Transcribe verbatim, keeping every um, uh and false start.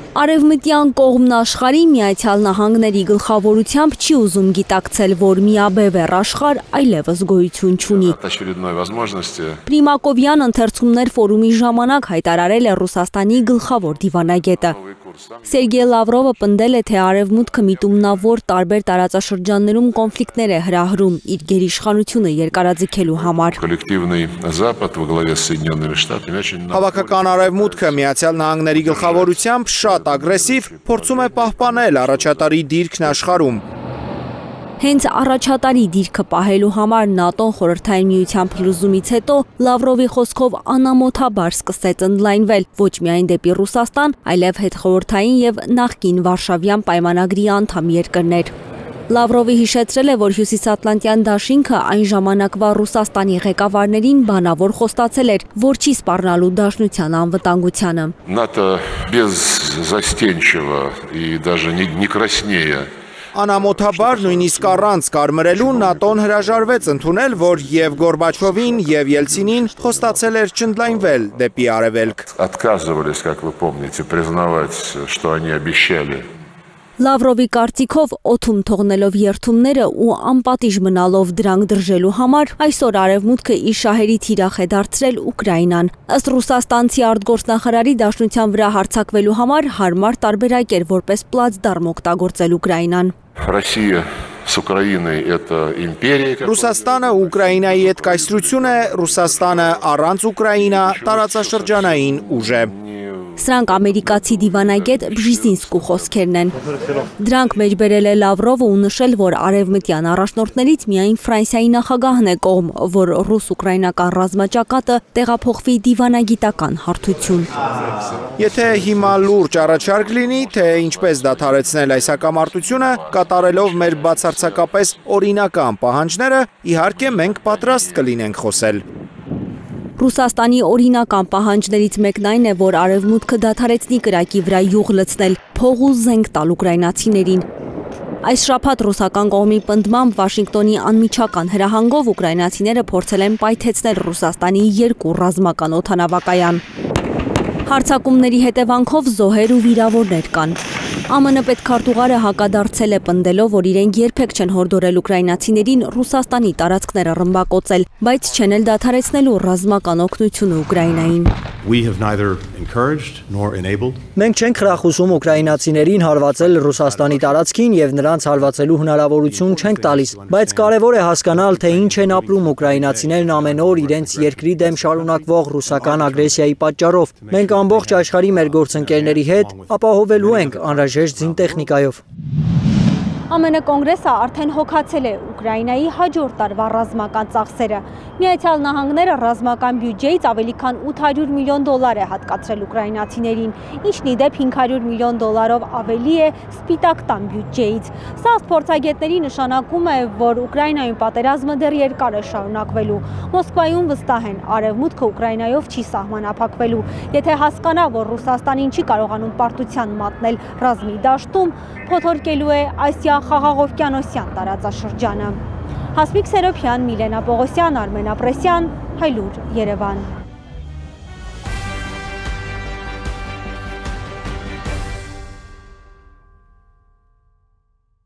Արևմտյան կողմն աշխարհի Միացյալ Նահանգների գլխավորությամբ չի ուզում գիտակցել, որ միաբևեռ աշխարհ այլևս գոյություն չունի։ Պրիմակովյան ընթերցումներ ֆորումի ժամանակ հայտարարել է Ռուսաստանի գլխավոր դիվանագետը։ Սերգեյ Լավրովը պնդել է, թե Արևմուտքը միտումնավոր տարբեր տարածաշրջաններում կոնֆլիկտներ է հրահրում իր գերիշխանությունը երկարաձգելու համար։ Հավաքական Արևմուտքը Միացյալ Նահանգների գլխավորությամբ շատ ագրեսիվ փորձում է պահպանել առաջատարի դիրքն աշխարհում։ Հենց առաջատարի դիրքը պահելու համար ՆԱՏՕ-ն Խորհրդային Միության փլուզումից հետո Լավրովի խոսքով անամոթաբար սկսեց ընդլայնվել ոչ միայն դեպի Ռուսաստան, այլև հետխորհրդային եւ նախկին Վարշավյան պայմանագրի անդամ երկրներ։ Լավրովը հիշեցրել է, որ Հյուսիսատլանտյան դաշինքը այն ժամանակվա Ռուսաստանի ղեկավարներին բանավոր խոստացել էր, որ չի սպառնալու դաշնության անվտանգությանը։ НАТО беззастенчиво и даже не краснея. Անամոթաբար նույնիսկ առանց կարմրելու ՆԱՏՕ-ն հրաժարվեց ընդունել, որ եւ Գորբաչովին եւ Ելցինին խոստացել էր չընդլայնվել դեպի արևելք։ Отказывались, как вы помните, признавать, что они обещали. Լավրովի կարծիքով օդում թողնելով երթումները ու անպատիժ մնալով դրանք դրժելու համար այսօր Արևմուտքը իր շահերի թիրախ է դարձրել Ուկրաինան։ Ըստ ռուսաստանցի արտգործնախարարի դաշնության վրա հարձակվելու համար հարմար տարբերակ էր որպես պլացդարմ օգտագործել Ուկրաինան։ Россия с Украиной это империя. Ռուսաստանը Ուկրաինայի հետ կայսրություն է, Ռուսաստանը առանց Ուկրաինա տարածաշրջանային ուժ է։ Սրանք ամերիկացի դիվանագետ Բժիզինսկու խոսքերն են։ Դրանք մեջբերել է Լավրովը ու նշել, որ արևմտյան առաջնորդներից միայն Ֆրանսիայի նախագահն է կողմ, որ ռուս-ուկրաինական ռազմաճակատը տեղափոխվի դիվանագիտական հարթություն։ Եթե հիմա լուրջ առաջարկ լինի, թե ինչպես դադարեցնել այս հակամարտությունը, կատարելով մեր բացարձակապես օրինական պահանջները, իհարկե մենք պատրաստ կլինենք խոսել։ Ռուսաստանի օրինական պահանջներից մեկն այն է, որ Արևմուտքը դադարեցնի կրակի վրա յուղ լցնել, փող ու զենք տալ ուկրաինացիներին։ Այս շաբաթ ռուսական կողմի պնդմամբ Վաշինգտոնի անմիջական հրահանգով ուկրաինացիները փորձել են պայթեցնել Ռուսաստանի երկու ռազմական օդանավակայան։ Հարձակումների հետևանքով զոհեր ու վիրավորներ կան։ ԱՄՆ պետքարտուղարը հակադարձել է պնդելով, որ իրենք երբեք չեն հորդորել ուկրաինացիներին Ռուսաստանի տարածքները ռմբակոծել, բայց չեն էլ դադարեցնելու ռազմական օգնությունը Ուկրաինային։ Մենք չենք խրախուսում ուկրաինացիներին հարվածել Ռուսաստանի տարածքին եւ նրանց հարվածելու հնարավորություն չենք տալիս, բայց կարևոր է հասկանալ, թե ինչ են ապրում ուկրաինացիներն ամեն օր իրենց երկրի դեմ շարունակվող ռուսական ագրեսիայի պատճառով։ Մենք ամբողջ աշխարհի մեր գործընկերների հետ ապահովելու ենք անհրաժեշտ զինտեխնիկայով։ ԱՄՆ կոնգրեսը արդեն հոգացել է Ուկրաինայի հաջորդ տարվա ռազմական ծախսերը։ Միացյալ Նահանգները ռազմական բյուջեից ավելի քան ութ հարյուր միլիոն դոլար է հատկացրել ուկրաինացիներին, ինչն ի դեպ հինգ հարյուր միլիոն դոլարով ավելի է Սպիտակ տան բյուջեից։ Սա փորձագետների նշանակում է, որ Ուկրաինայում պատերազմը դեռ երկար է շարունակվելու։ Մոսկվայում վստահ են, Արևմուտքը Ուկրաինայով չի սահմանափակվելու։ Եթե հասկանա, որ Ռուսաստանին չի կարողանում պարտության մատնել ռազմի դաշտում, փոթորկելու է Ասիա խաղաղօվկիանոսյան տարածաշրջանը։ Հասմիկ Սերոփյան, Միլենա Պողոսյան, Արմեն Ապրեսյան, Հայլուր, Երևան։